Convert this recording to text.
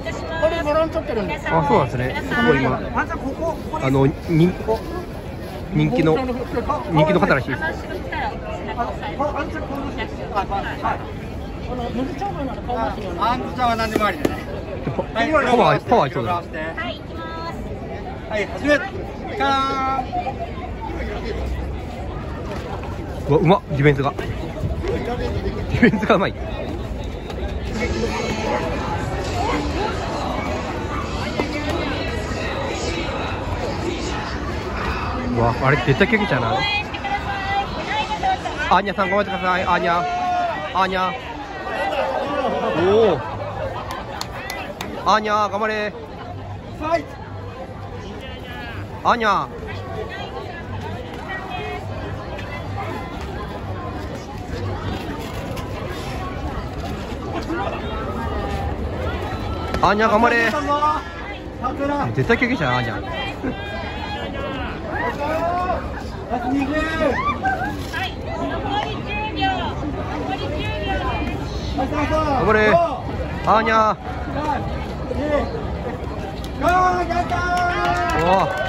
これもらんとってるんです。 あ、そうなんですね。これ今人気の方らしいです。 麦茶碗なら買いますよね。 あんこちゃんは何でもありでね。 パワーありそうだ。 はい、行きます。はい、始め。カーン。 うわ、うまっ、ディフェンスが。ディフェンスがうまい。うわ、あれ絶対救急車な。アーニャさん頑張ってください。アーニャ。アーニャ。おお。アーニャ頑張れ。アーニャ。アーニャ頑張れ。絶対救急車アーニャ。頑張れ。アーニャ。おお。